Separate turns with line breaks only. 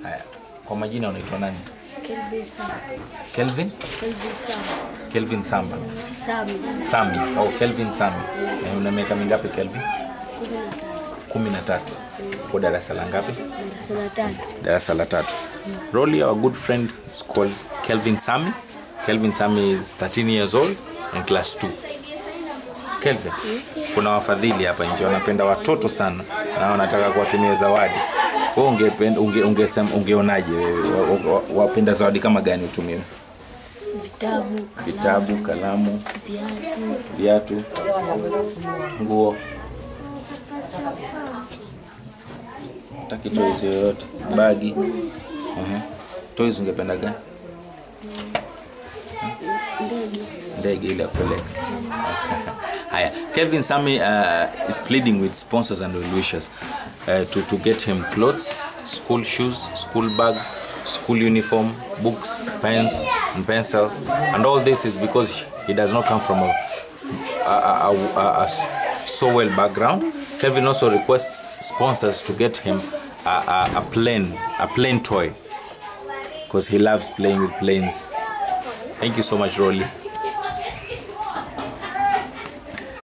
Haya. Kwa majina unaitwa nani?
Kelvin Samba.
Kelvin? Kelvin Samba. Sami. Oh, Kelvin Sami. Una miaka mingapi Kelvin? 13. Kwa darasa la ngapi? Darasa la 3. Rolly, our good friend, is called Kelvin Sami. Kelvin Sami is 13 years old in class 2. Kelvin, kuna wafadhili hapa nje wanapenda watoto sana na wanataka kuwatumia zawadi. Wewe ungeonaje wewe? Wapenda zawadi kama gani utumie? Vitabu, kalamu, viatu, nguo. Taki toys yoyote, bagi. Toys ungependa gani? Ndege ile kupeleka. Haya, Kelvin Sami is pleading with sponsors and well-wishers to get him clothes, school shoes, school bag, school uniform, books, pens and pencils, and all this is because he does not come from a so well background. Kelvin also requests sponsors to get him a plane toy because he loves playing with planes. Thank you so much, Rolly.